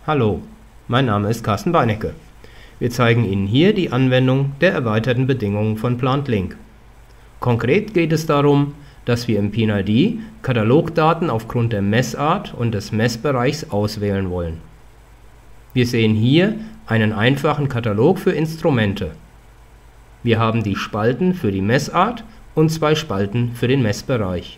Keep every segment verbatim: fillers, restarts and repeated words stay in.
Hallo, mein Name ist Carsten Beinecke. Wir zeigen Ihnen hier die Anwendung der erweiterten Bedingungen von PlantLink. Konkret geht es darum, dass wir im P I N I D Katalogdaten aufgrund der Messart und des Messbereichs auswählen wollen. Wir sehen hier einen einfachen Katalog für Instrumente. Wir haben die Spalten für die Messart und zwei Spalten für den Messbereich.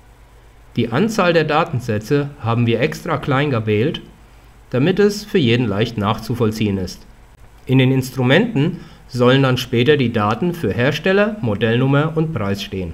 Die Anzahl der Datensätze haben wir extra klein gewählt, damit es für jeden leicht nachzuvollziehen ist. In den Instrumenten sollen dann später die Daten für Hersteller, Modellnummer und Preis stehen.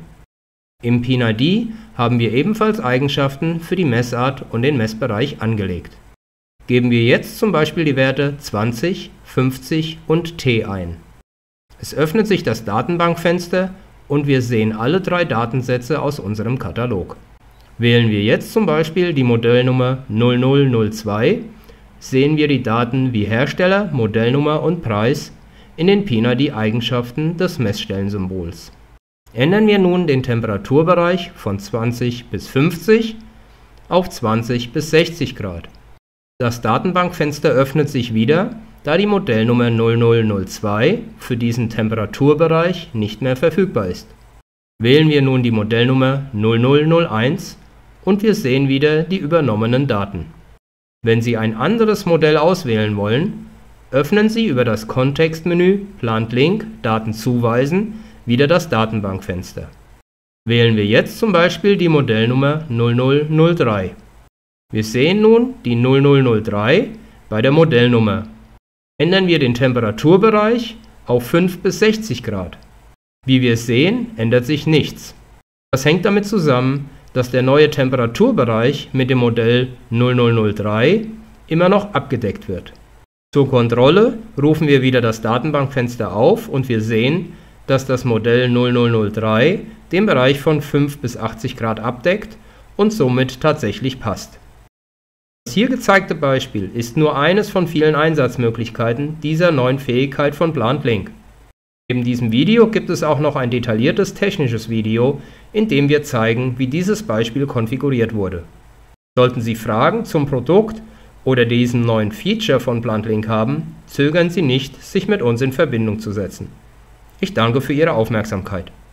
Im P I N I D haben wir ebenfalls Eigenschaften für die Messart und den Messbereich angelegt. Geben wir jetzt zum Beispiel die Werte zwanzig, fünfzig und T ein. Es öffnet sich das Datenbankfenster und wir sehen alle drei Datensätze aus unserem Katalog. Wählen wir jetzt zum Beispiel die Modellnummer null null null zwei, sehen wir die Daten wie Hersteller, Modellnummer und Preis in den P I N I D-Eigenschaften des Messstellensymbols. Ändern wir nun den Temperaturbereich von zwanzig bis fünfzig auf zwanzig bis sechzig Grad. Das Datenbankfenster öffnet sich wieder, da die Modellnummer null null null zwei für diesen Temperaturbereich nicht mehr verfügbar ist. Wählen wir nun die Modellnummer null null null eins und wir sehen wieder die übernommenen Daten. Wenn Sie ein anderes Modell auswählen wollen, öffnen Sie über das Kontextmenü PlantLink Daten zuweisen wieder das Datenbankfenster. Wählen wir jetzt zum Beispiel die Modellnummer null null null drei. Wir sehen nun die null null null drei bei der Modellnummer. Ändern wir den Temperaturbereich auf fünf bis sechzig Grad. Wie wir sehen, ändert sich nichts. Das hängt damit zusammen, dass der neue Temperaturbereich mit dem Modell null null null drei immer noch abgedeckt wird. Zur Kontrolle rufen wir wieder das Datenbankfenster auf und wir sehen, dass das Modell null null null drei den Bereich von fünf bis achtzig Grad abdeckt und somit tatsächlich passt. Das hier gezeigte Beispiel ist nur eines von vielen Einsatzmöglichkeiten dieser neuen Fähigkeit von PlantLink. Neben diesem Video gibt es auch noch ein detailliertes technisches Video, in dem wir zeigen, wie dieses Beispiel konfiguriert wurde. Sollten Sie Fragen zum Produkt oder diesem neuen Feature von PlantLink haben, zögern Sie nicht, sich mit uns in Verbindung zu setzen. Ich danke für Ihre Aufmerksamkeit.